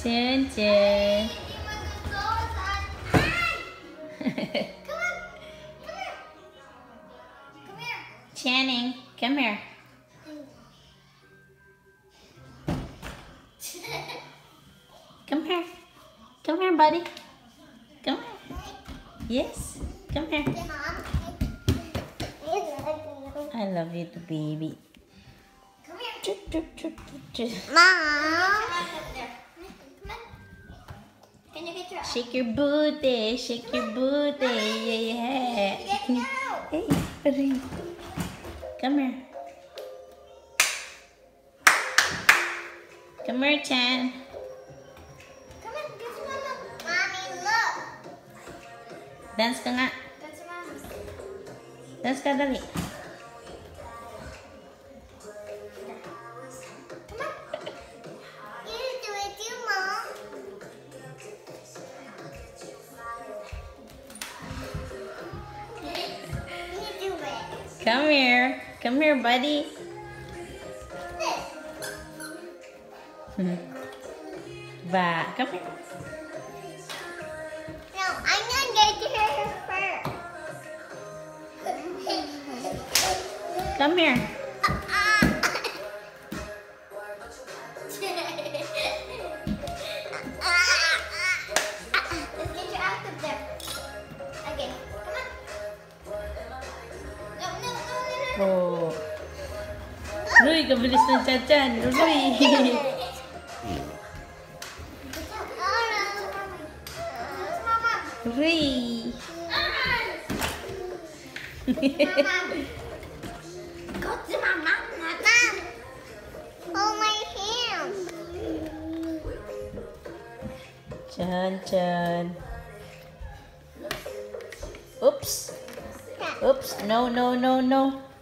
Chun Chun. Channing, come here. Come here. Come here, buddy. Come here. Yes, come here. I love you, too, baby. Come here. Chut, chut, chut, chut. Mom. Can you get your Shake your booty, shake your booty, yeah. Hey, hurry. Come here. Come here, Chan. Come on, get your mama. Mommy, look. Dance ka nga. That's your mama's. Dance ka, dali. Come on. You do it too, Mom. You do it. Come here. Come here, buddy. Ba, come here. No, I'm gonna get her first. Come here. Let's get you out of there. Okay, come on. No. Oh. Ruy, kabilis ng Chan-Chan. Ruy. Ruy. Go to Mama. Mom. Hold my hand. Chan-Chan. Oops. Oops. No, no, no, no.